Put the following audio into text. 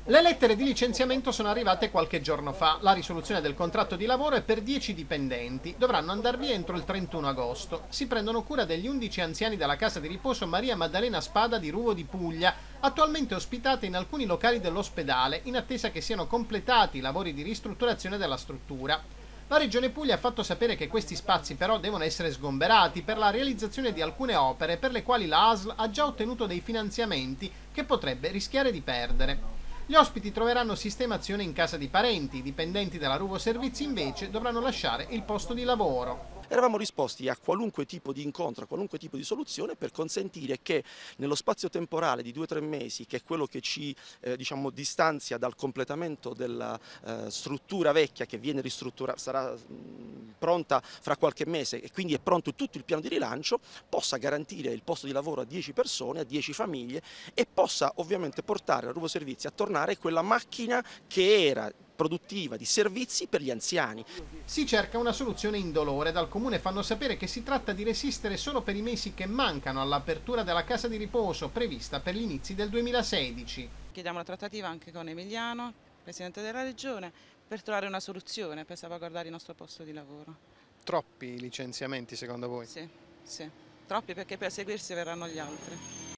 Le lettere di licenziamento sono arrivate qualche giorno fa. La risoluzione del contratto di lavoro è per 10 dipendenti. Dovranno andar via entro il 31 agosto. Si prendono cura degli 11 anziani della casa di riposo Maria Maddalena Spada di Ruvo di Puglia, attualmente ospitate in alcuni locali dell'ospedale, in attesa che siano completati i lavori di ristrutturazione della struttura. La Regione Puglia ha fatto sapere che questi spazi però devono essere sgomberati per la realizzazione di alcune opere per le quali la ASL ha già ottenuto dei finanziamenti che potrebbe rischiare di perdere. Gli ospiti troveranno sistemazione in casa di parenti, i dipendenti della Ruvo Servizi invece dovranno lasciare il posto di lavoro. Eravamo disposti a qualunque tipo di incontro, a qualunque tipo di soluzione per consentire che nello spazio temporale di 2 o 3 mesi, che è quello che ci diciamo, distanzia dal completamento della struttura vecchia che viene ristrutturata, sarà pronta fra qualche mese e quindi è pronto tutto il piano di rilancio, possa garantire il posto di lavoro a 10 persone, a 10 famiglie e possa ovviamente portare la Ruvo Servizi a tornare quella macchina che era produttiva di servizi per gli anziani. Si cerca una soluzione indolore. Dal comune fanno sapere che si tratta di resistere solo per i mesi che mancano all'apertura della casa di riposo prevista per gli inizi del 2016. Chiediamo una trattativa anche con Emiliano, Presidente della Regione, per trovare una soluzione per salvaguardare il nostro posto di lavoro. Troppi licenziamenti secondo voi? Sì, sì, troppi perché per seguirsi verranno gli altri.